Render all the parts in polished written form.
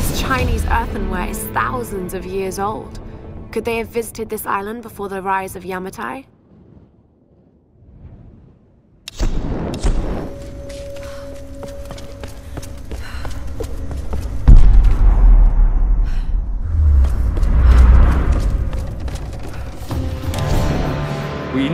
This Chinese earthenware is thousands of years old. Could they have visited this island before the rise of Yamatai? We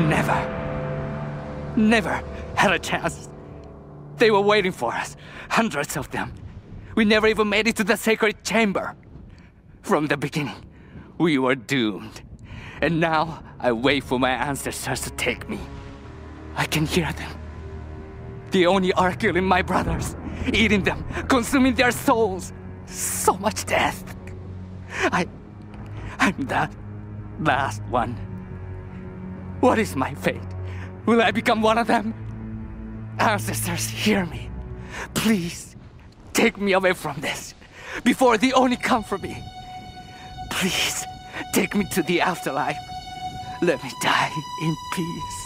never had a chance. They were waiting for us, hundreds of them. We never even made it to the sacred chamber. From the beginning, we were doomed. And now, I wait for my ancestors to take me. I can hear them. The Oni are killing my brothers, eating them, consuming their souls. So much death. I'm that last one. What is my fate? Will I become one of them? Ancestors, hear me. Please, take me away from this, before the Oni come for me. Please, take me to the afterlife. Let me die in peace.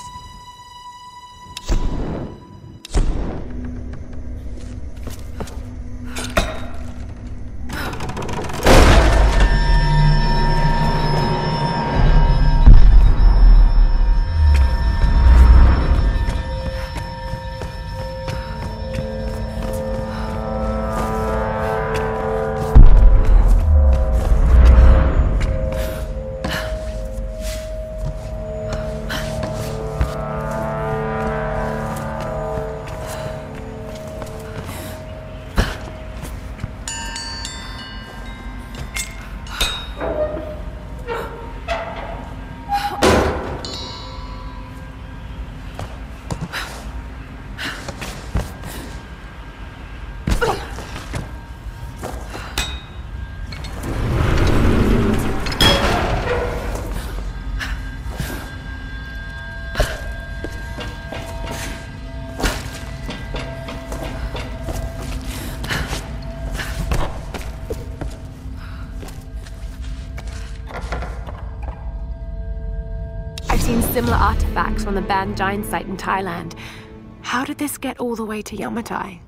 Similar artifacts from the Ban Giant site in Thailand. How did this get all the way to Yamatai?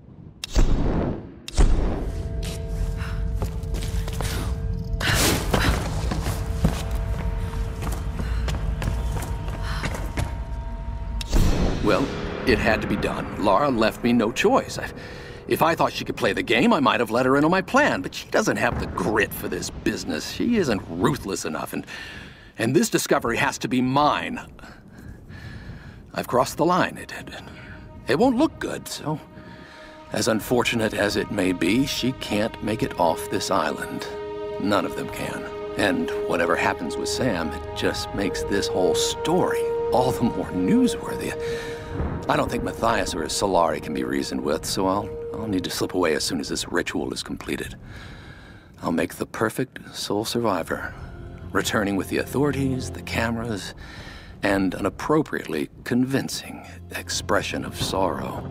Well, it had to be done. Lara left me no choice. If I thought she could play the game, I might have let her in on my plan, but she doesn't have the grit for this business. She isn't ruthless enough, and this discovery has to be mine. I've crossed the line. It won't look good, so as unfortunate as it may be, she can't make it off this island. None of them can. And whatever happens with Sam, it just makes this whole story all the more newsworthy. I don't think Matthias or Solari can be reasoned with, so I'll need to slip away as soon as this ritual is completed. I'll make the perfect sole survivor, returning with the authorities, the cameras, and an appropriately convincing expression of sorrow.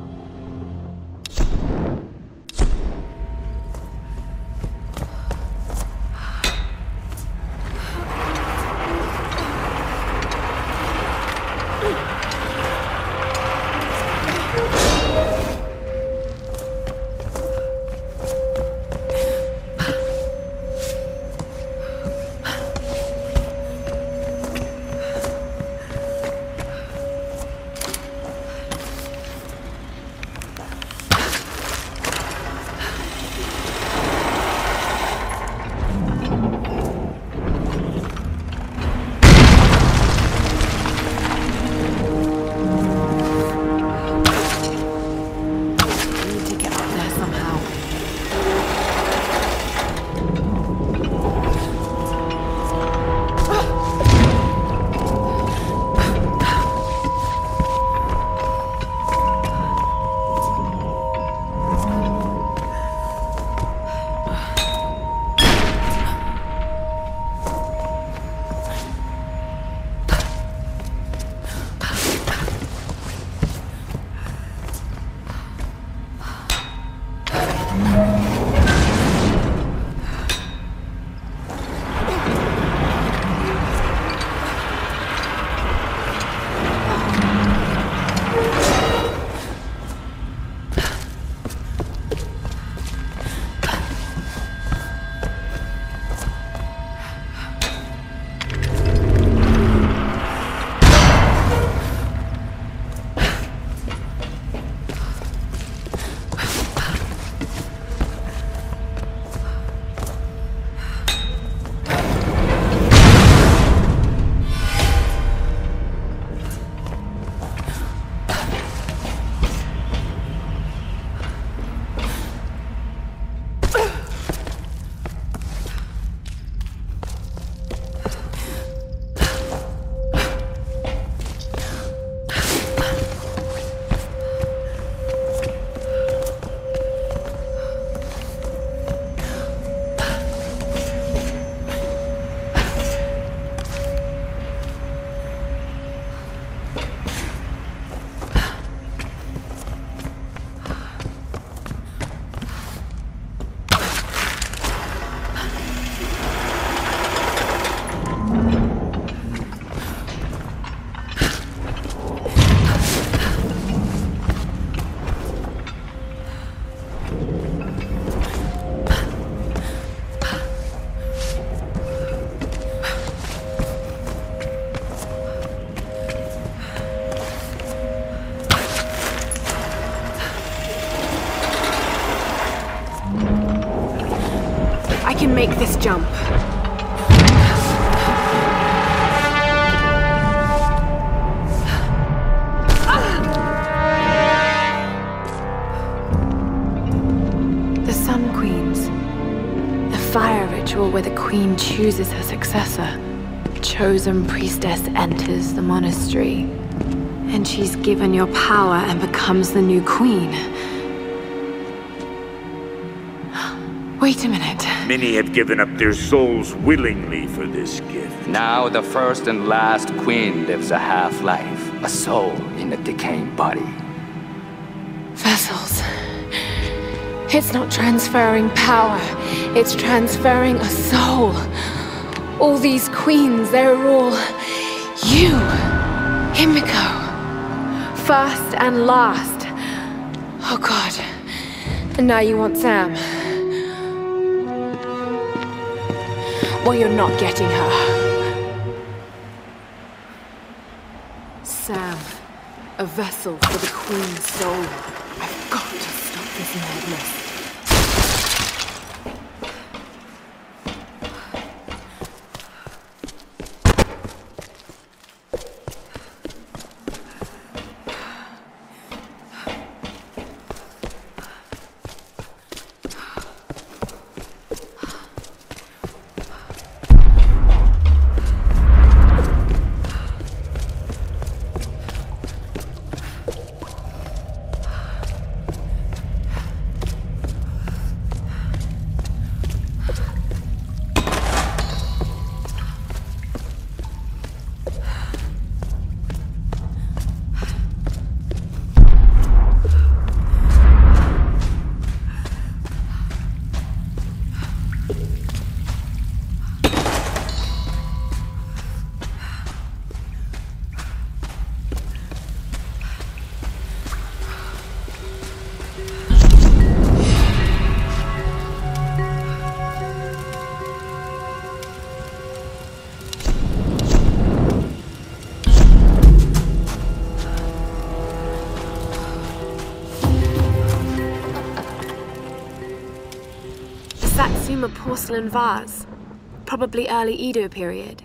I can make this jump. The Sun Queens. The fire ritual where the queen chooses her successor. Chosen priestess enters the monastery. And she's given your power and becomes the new queen. Wait a minute. Many have given up their souls willingly for this gift. Now the first and last queen lives a half-life, a soul in a decaying body. Vessels. It's not transferring power, it's transferring a soul. All these queens, they're all you, Himiko. First and last. Oh God. And now you want Sam. Well, you're not getting her. Sam, a vessel for the Queen's soul. I've got to stop this madness. Satsuma porcelain vase, probably early Edo period.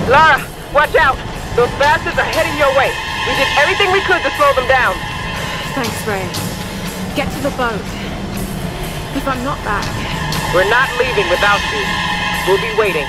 Lara, watch out! Those bastards are heading your way. We did everything we could to slow them down. Thanks, Reyes. Get to the boat. If I'm not back... We're not leaving without you. We'll be waiting.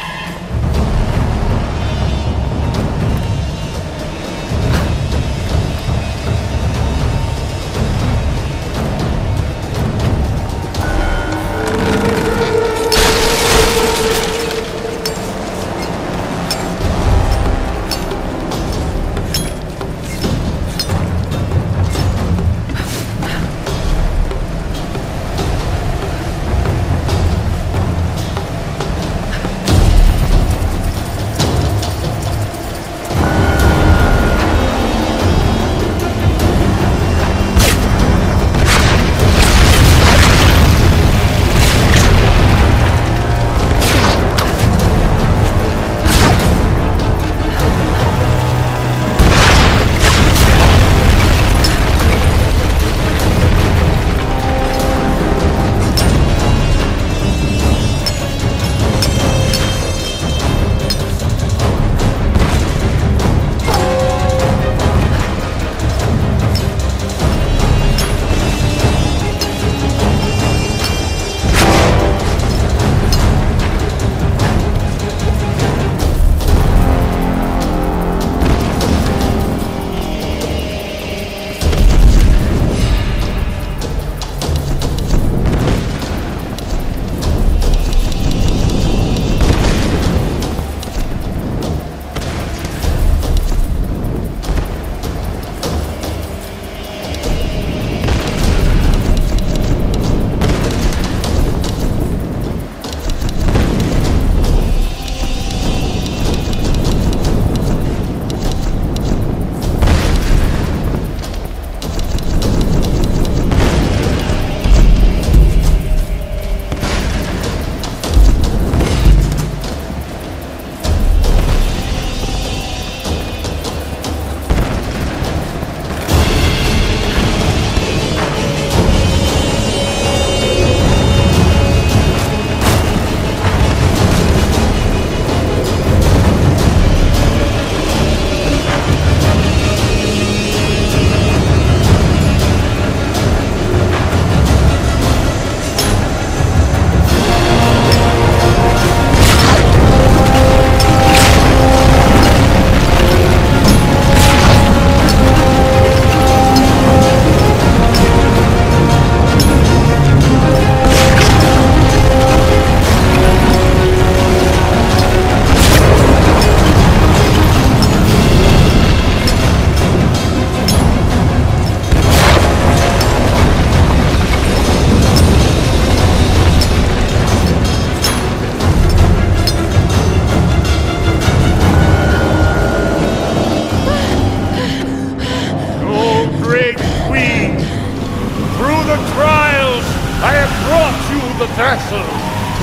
vessel.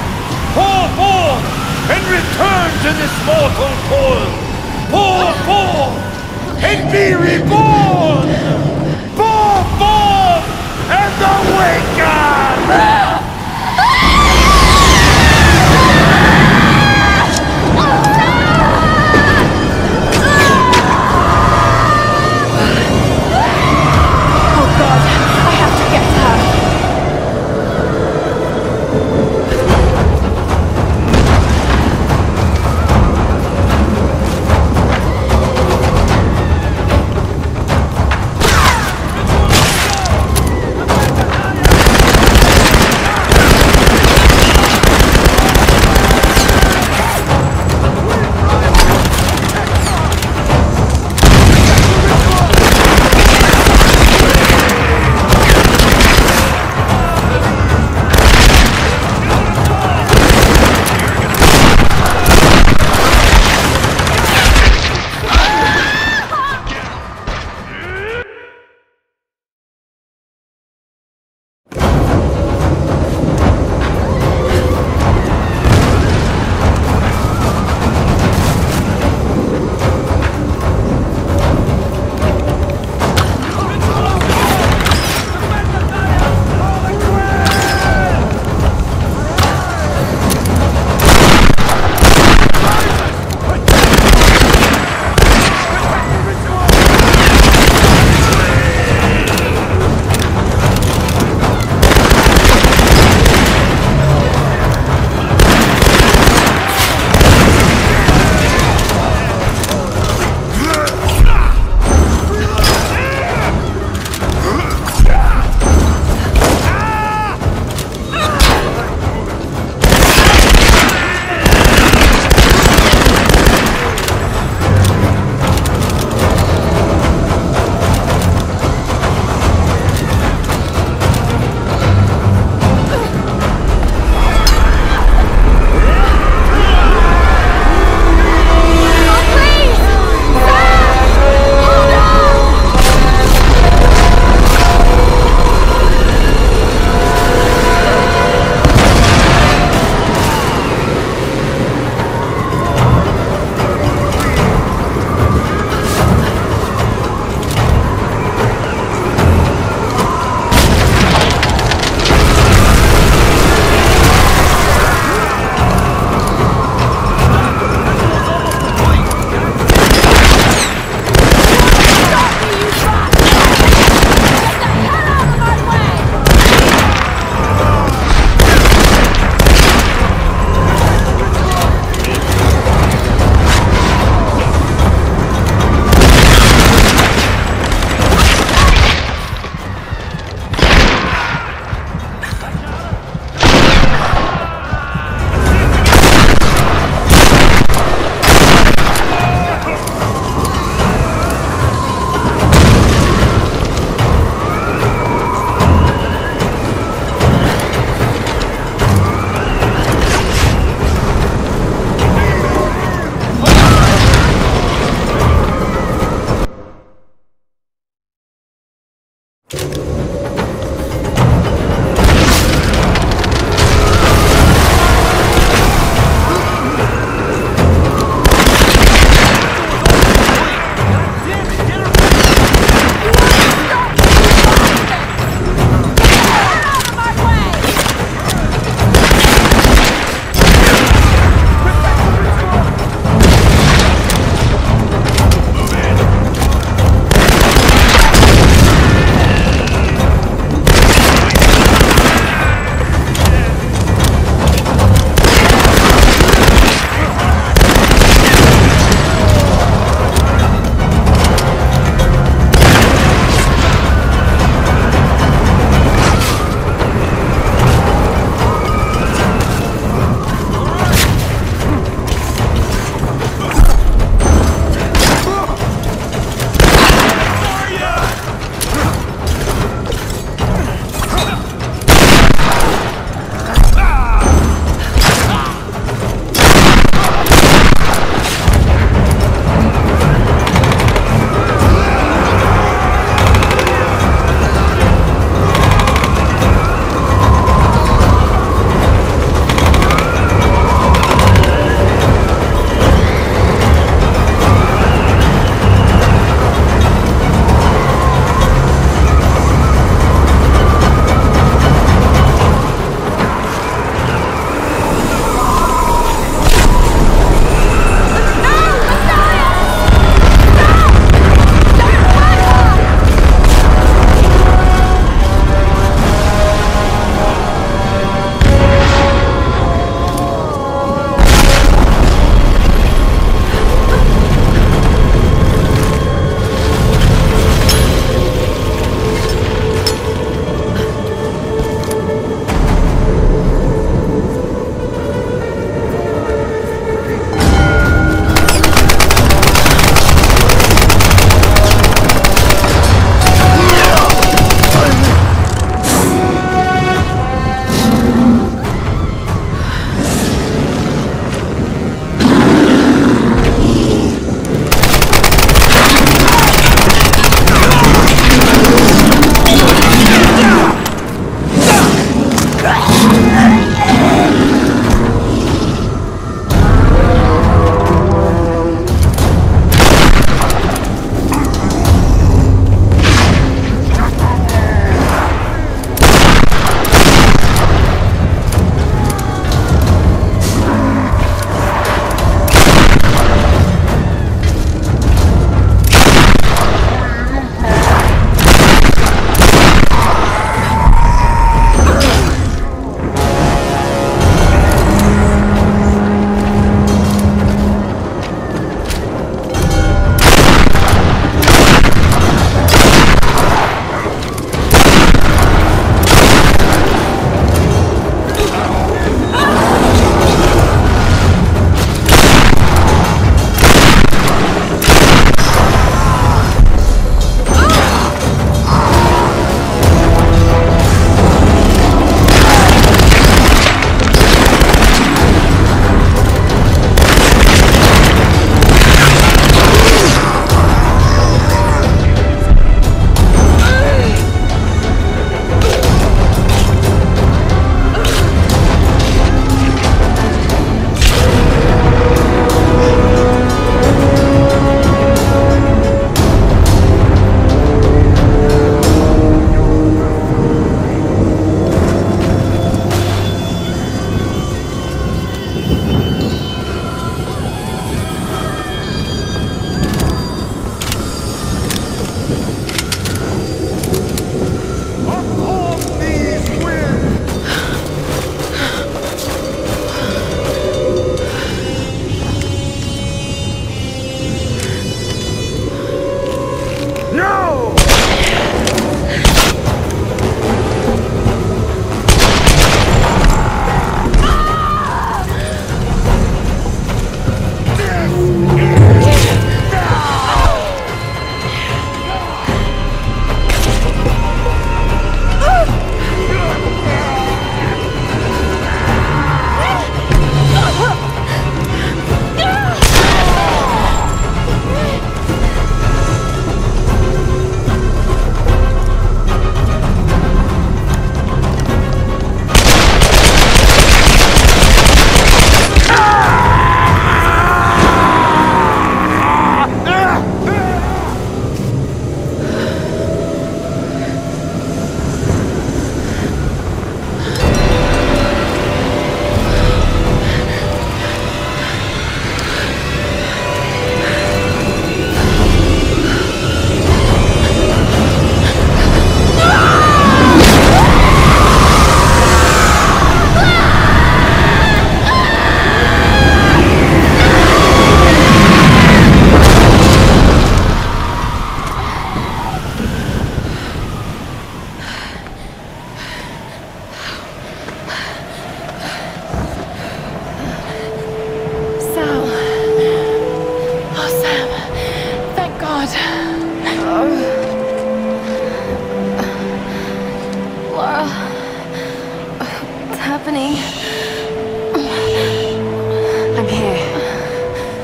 Pour forth and return to this mortal coil. Pour forth and be reborn. Pour forth and awaken.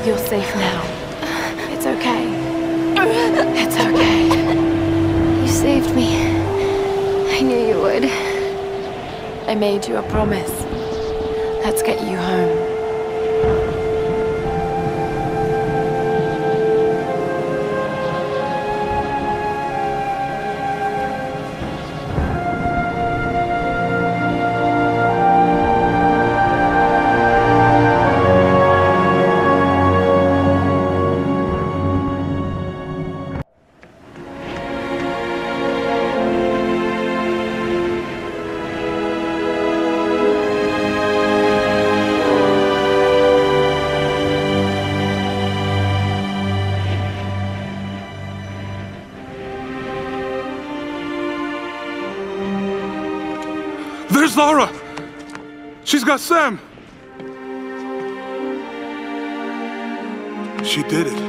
You're safe now. It's okay. It's okay. You saved me. I knew you would. I made you a promise. Let's get you home. There's Lara! She's got Sam! She did it.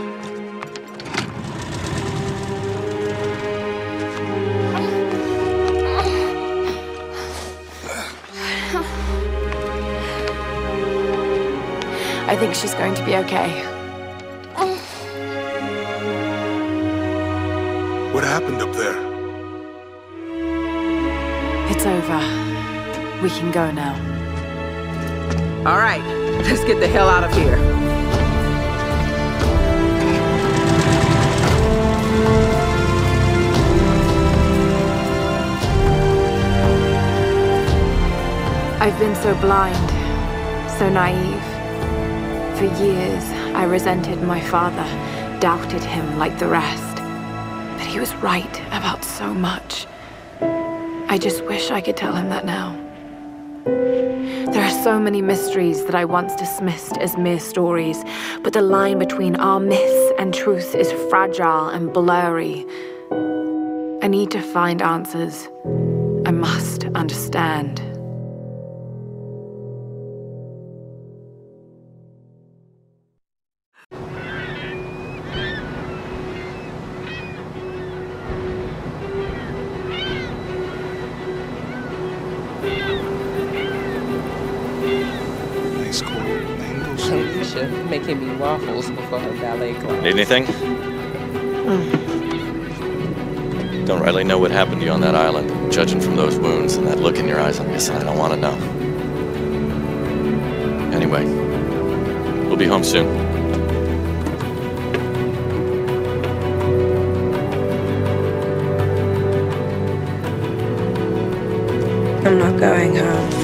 I think she's going to be okay. What happened up there? It's over. We can go now. All right, let's get the hell out of here. I've been so blind, so naive. For years, I resented my father, doubted him like the rest. But he was right about so much. I just wish I could tell him that now. There are so many mysteries that I once dismissed as mere stories, but the line between our myths and truth is fragile and blurry. I need to find answers. I must understand. Alicia making me waffles before her ballet class. Need anything? Don't rightly know what happened to you on that island. Judging from those wounds and that look in your eyes, I'm guessing I don't want to know. Anyway, we'll be home soon. I'm not going home.